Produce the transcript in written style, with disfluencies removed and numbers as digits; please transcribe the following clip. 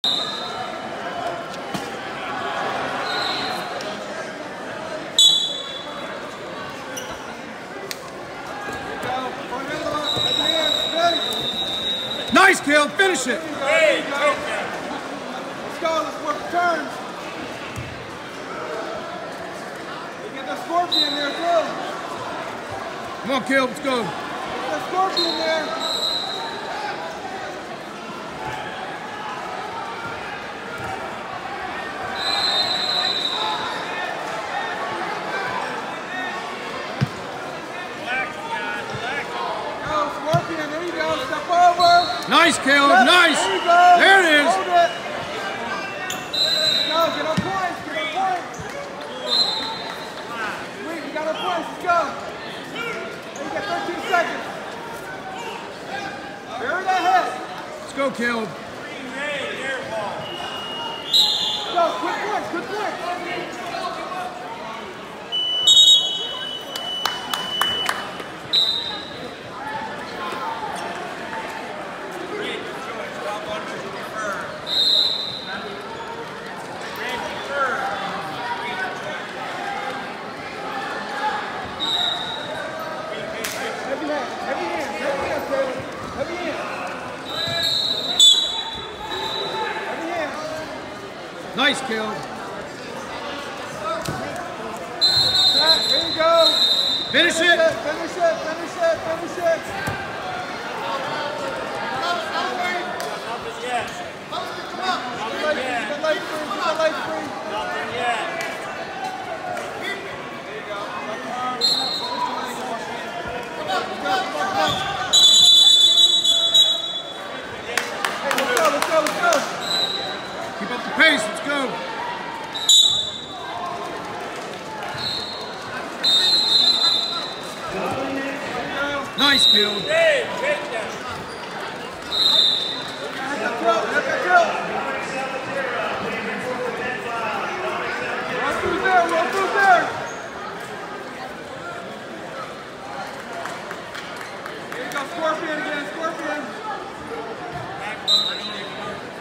Nice, Caleb. Finish it. Hey, Let's go. Let's work the turns. You get the scorpion there, too. Come on, Caleb. Let's go. Get the scorpion there. Nice, Caleb. Nice. There you go. There it is. Hold it. Go. Get our points. Get our points. Sweet. We got our points. Let's go. You got 13 seconds. Bury that head. Let's go, Caleb. Go. Quick points. Quick points. Nice, Caleb. There you go. Finish it. Finish it. Finish it. Finish it. Get light free. Get light free. Nothing yet. There you go. Hey, let's go. Keep up the pace. Let's go. Nice, Caleb. Hey, take that. Let that go. Run through there. Here you go, Scorpion again, Scorpion.